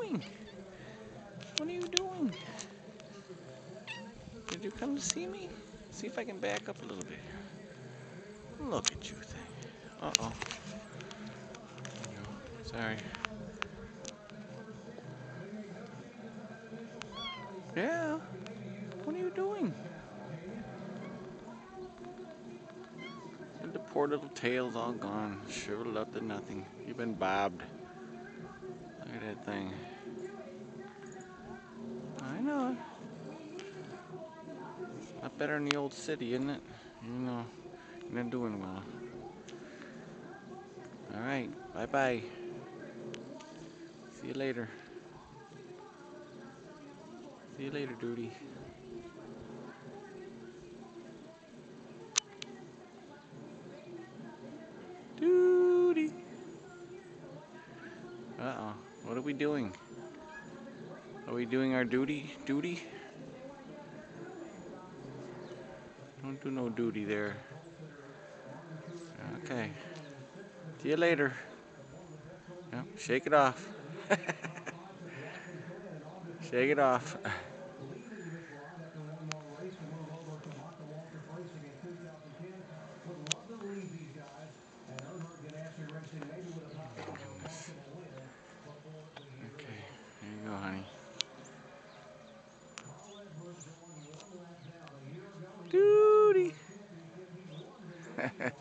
doing? What are you doing? Did you come to see me? See if I can back up a little bit. Look at you thing. Uh-oh. Sorry. Yeah. What are you doing? And the poor little tail's all gone. Shriveled up to nothing. You've been bobbed. Look at that thing. I know it. Not better than the old city, isn't it? You know, you're not doing well. Alright, bye-bye. See you later. See you later, Duty. Duty. Uh-oh. What are we doing? Are we doing our duty? Duty? Don't do no duty there. Okay. See you later. Yep, shake it off. Shake it off. Okay, here you go, honey. Duty.